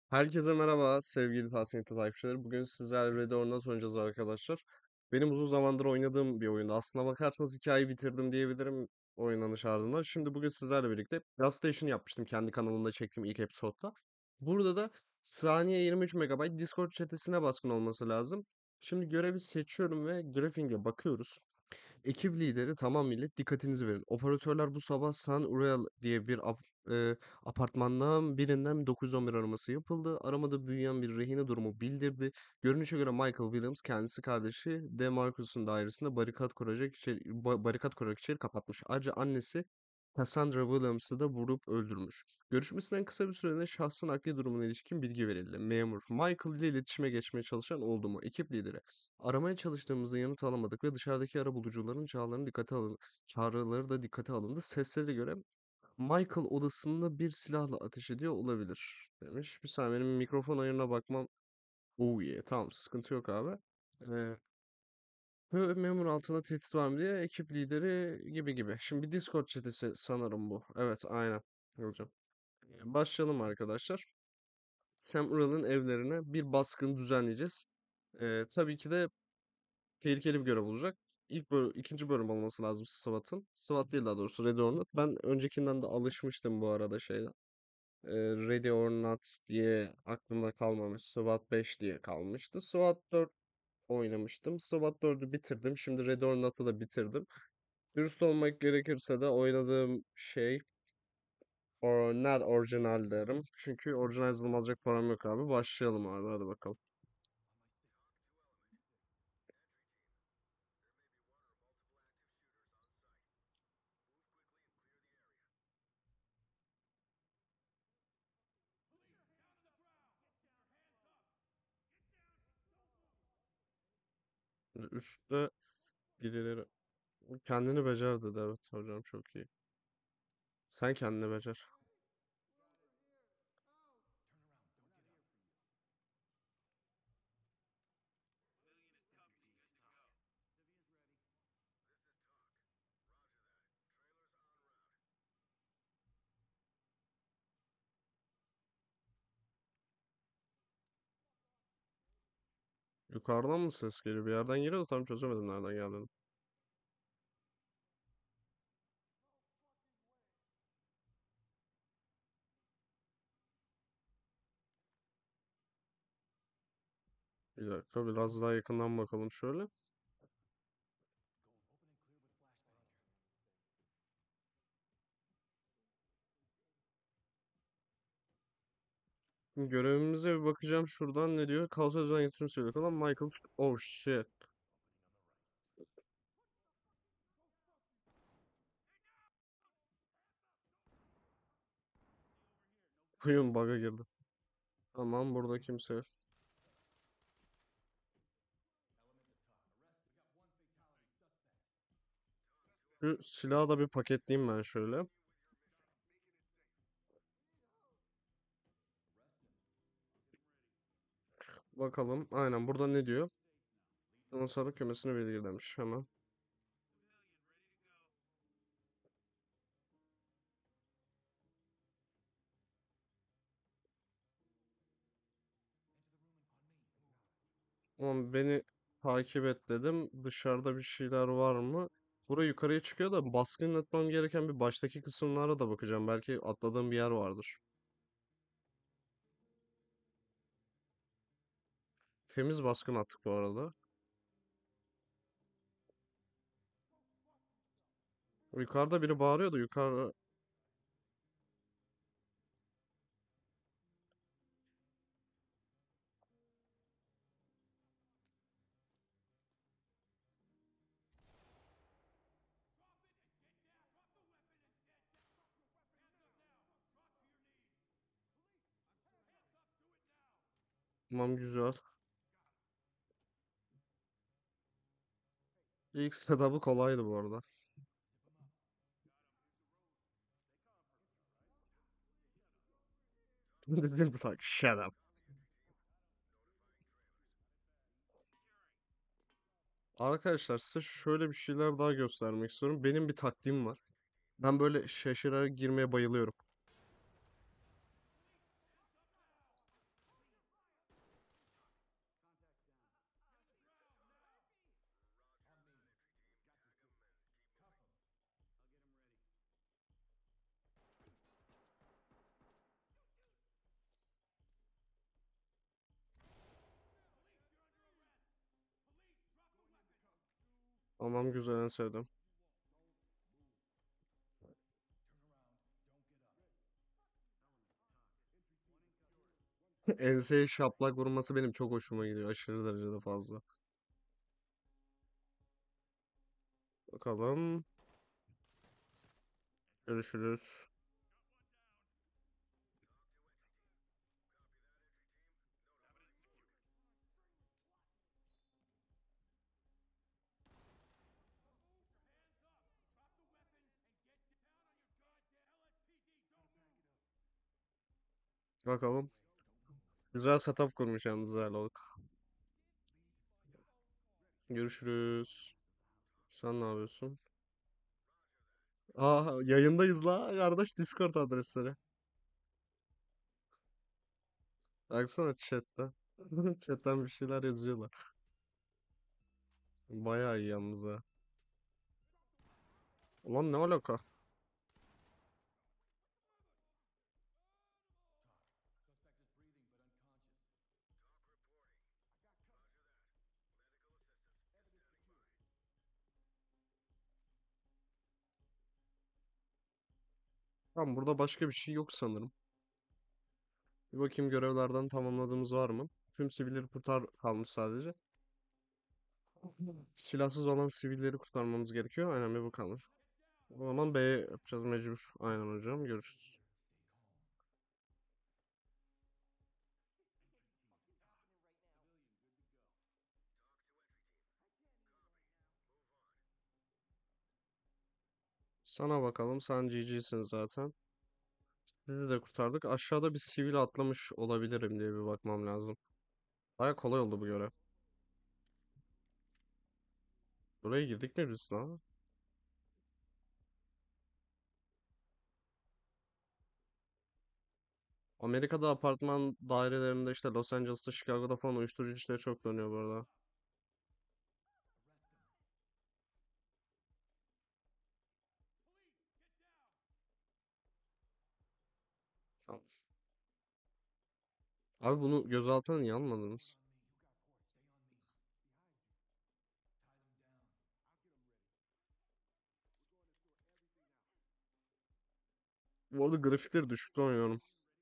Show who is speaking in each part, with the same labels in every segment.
Speaker 1: Herkese merhaba sevgili Tahsin'in takipçileri. Bugün sizlerle Red or Not oynayacağız arkadaşlar. Benim uzun zamandır oynadığım bir oyundu. Aslına bakarsanız hikayeyi bitirdim diyebilirim oynanış ardından. Şimdi bugün sizlerle birlikte Gas Station yapmıştım kendi kanalımda çektiğim ilk episodda. Burada da saniye 23 MB Discord chat'ine baskın olması lazım. Şimdi görevi seçiyorum ve grafiğe bakıyoruz. Ekip lideri tamam millet dikkatinizi verin. Operatörler bu sabah San Uriel diye bir apartmandan birinden 911 araması yapıldı. Aramada büyüyen bir rehine durumu bildirdi. Görünüşe göre Michael Williams kendisi kardeşi DeMarcus'un dairesinde barikat kurarak içeri kapatmış. Ayrıca annesi Cassandra Williams'ı da vurup öldürmüş. Görüşmesinden kısa bir sürede şahsın akli durumuna ilişkin bilgi verildi. Memur, Michael ile iletişime geçmeye çalışan oldu mu? Ekip lideri. Aramaya çalıştığımızda yanıt alamadık ve dışarıdaki arabulucuların çağrıları da dikkate alındı. Seslere göre Michael odasında bir silahla ateş ediyor olabilir demiş. Bir saniye benim mikrofon ayarına bakmam. Oh yeah, tamam sıkıntı yok abi. Ee, Ve memur altında tehdit var mı diye ekip lideri gibi gibi. Şimdi bir Discord chatisi sanırım bu. Evet aynen. Hocam. Başlayalım arkadaşlar. Sam Ural'ın evlerine bir baskın düzenleyeceğiz. Tabii ki de tehlikeli bir görev olacak. İkinci bölüm olması lazım SWAT'ın. SWAT değil daha doğrusu Ready or Not. Ben öncekinden de alışmıştım bu arada şeyden. Ready or Not diye aklımda kalmamış. SWAT 5 diye kalmıştı. SWAT 4 oynamıştım. SWAT 4'ü bitirdim. Şimdi Ready or Not'ı da bitirdim. Dürüst olmak gerekirse de oynadığım şey net orijinal derim. Çünkü orijinal yazılım alacak param yok abi. Başlayalım abi hadi bakalım. Üstte birileri kendini becer dedi, evet hocam çok iyi. Sen kendini becer. Yukarıdan mı ses geliyor? Bir yerden geliyor da tam çözemedim nereden geldiğini. Bir dakika biraz daha yakından bakalım şöyle. Şimdi görevimize bir bakacağım şuradan ne diyor? Kaosa düzen getirim söylüyor falan. Michael. Oh shit. Oyun bug'a girdi. Tamam burada kimse yok. Şu silahı da bir paketleyeyim ben şöyle. Bakalım. Aynen burada ne diyor? Ama sarı kümesini belirle demiş. Hemen. Tamam beni takip et dedim. Dışarıda bir şeyler var mı? Buraya yukarıya çıkıyor da baskın etmem gereken bir baştaki kısımlara da bakacağım. Belki atladığım bir yer vardır. Temiz baskın attık bu arada. Yukarıda biri bağırıyor da yukarı... Tamam güzel. İlk setup'ı kolaydı bu arada. Bizim de tak. Shut up. Arkadaşlar size şöyle bir şeyler daha göstermek istiyorum. Benim bir taktiğim var. Ben böyle şaşırarak girmeye bayılıyorum. Tamam, güzel, en sevdim. Enseye şaplak vurması benim çok hoşuma gidiyor. Aşırı derecede fazla. Bakalım. Görüşürüz. Bakalım. Güzel setup kurmuş yalnız Zerlok. Görüşürüz. Sen ne yapıyorsun? Aa, yayındayız la kardeş, Discord adresleri. Baksana chatte. Chatten bir şeyler yazıyorlar. Bayağı iyi yalnız ha. Ulan ne alaka? Tamam, burada başka bir şey yok sanırım. Bir bakayım görevlerden tamamladığımız var mı? Tüm sivilleri kurtar kalmış sadece. Silahsız olan sivilleri kurtarmamız gerekiyor. Aynen, bir bu kalmış. O zaman B yapacağız mecbur. Aynen hocam. Görüşürüz. Sana bakalım. Sen GG'sin zaten. Sizi de kurtardık. Aşağıda bir sivil atlamış olabilirim diye bir bakmam lazım. Baya kolay oldu bu görev. Buraya girdik mi biz lan? Amerika'da apartman dairelerinde, işte Los Angeles'ta, Chicago'da falan uyuşturucu işleri çok dönüyor bu arada. Tamam. Abi bunu gözaltına niye almadınız? Bu arada grafikleri düşükte oynuyorum.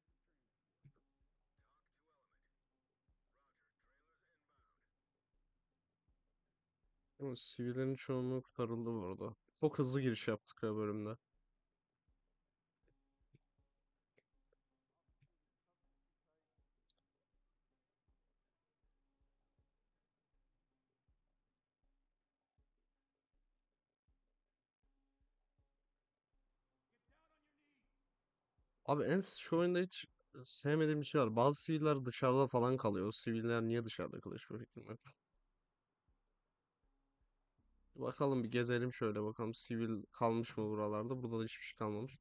Speaker 1: Ama sivillerin çoğunluğu kurtarıldı bu arada. Çok hızlı giriş yaptık ya bölümde. Abi şu oyunda hiç sevmediğim bir şey var. Bazı siviller dışarıda falan kalıyor. O siviller niye dışarıda kalıyor, hiçbir fikrim yok. Bakalım, bir gezelim şöyle bakalım. Sivil kalmış mı buralarda? Burada da hiçbir şey kalmamış.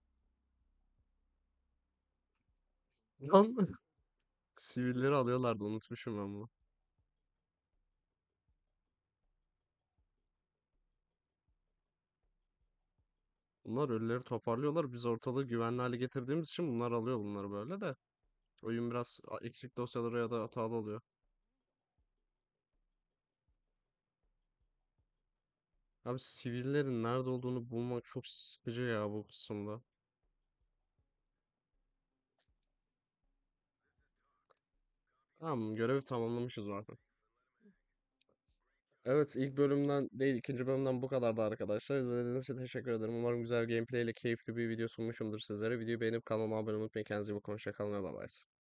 Speaker 1: Lan sivilleri alıyorlardı, unutmuşum ben bunu. Bunlar ölüleri toparlıyorlar. Biz ortalığı güvenli hale getirdiğimiz için bunlar alıyor bunları böyle de. Oyun biraz eksik dosyaları ya da hatalı oluyor. Abi sivillerin nerede olduğunu bulmak çok sıkıcı ya bu kısımda. Tamam, görevi tamamlamışız zaten. Evet, ilk bölümden değil, ikinci bölümden bu kadardı arkadaşlar. İzlediğiniz için teşekkür ederim. Umarım güzel gameplay ile keyifli bir video sunmuşumdur sizlere. Videoyu beğenip kanalıma abone olmayı unutmayın. Kendinize iyi bakın. Hoşça kalın ve bay bay.